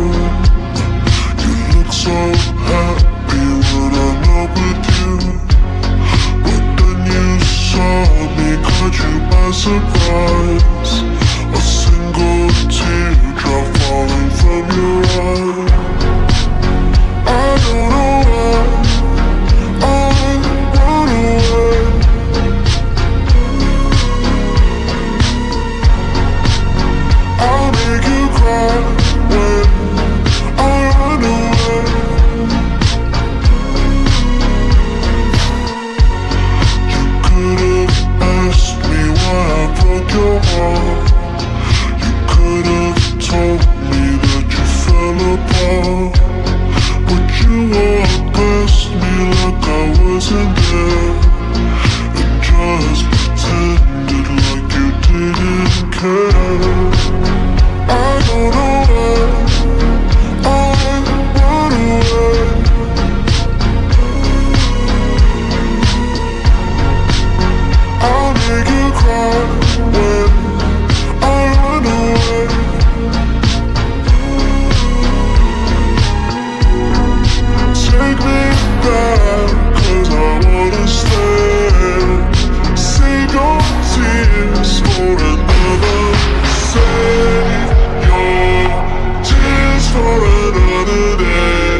You look so happy when I'm not with you, but then you saw me, caught you by surprise. A single teardrop falling from your eye. I don't know why I run away. I'll make you cry when I run away. You could have asked me why I broke your heart. You could have told me that you fell apart, but you walked past me like I wasn't there, and just pretended like you didn't care. I don't know why I run away. I'll make you cry when I run away. Take me back, 'cause I wanna stay. Save your tears for another. Save your tears for another day.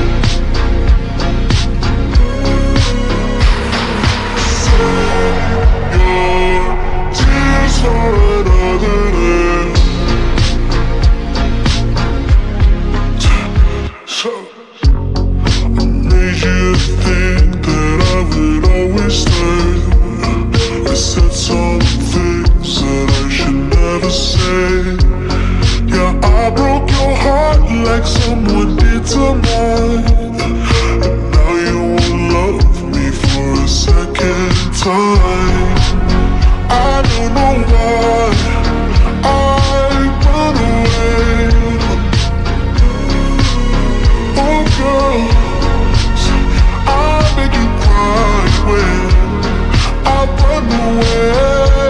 Save your tears for another day. So made you think that I would always stay. I said some things that I should never say. Yeah, I broke your heart like someone did to mine, and now you won't love me for a second time. I don't know why I run away. Oh girl, I make you cry when I run away.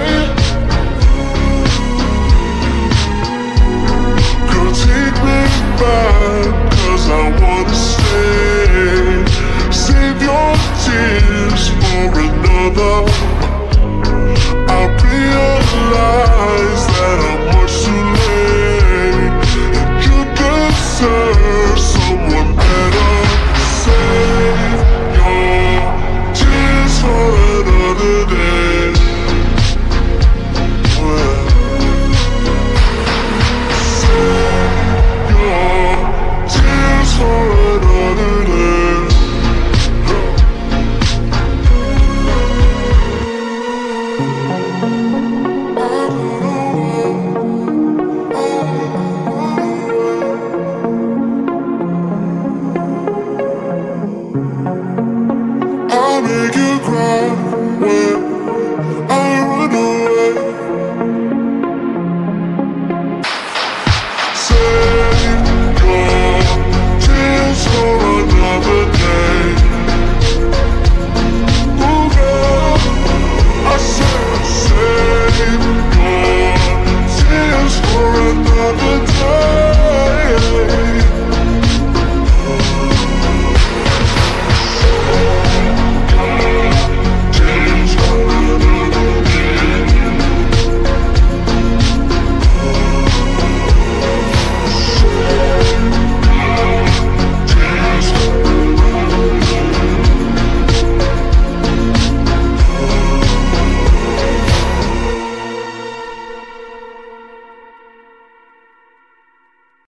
Girl, take me back, 'cause I wanna stay. Save your tears for another. I realize that I'm much too late, and you deserve someone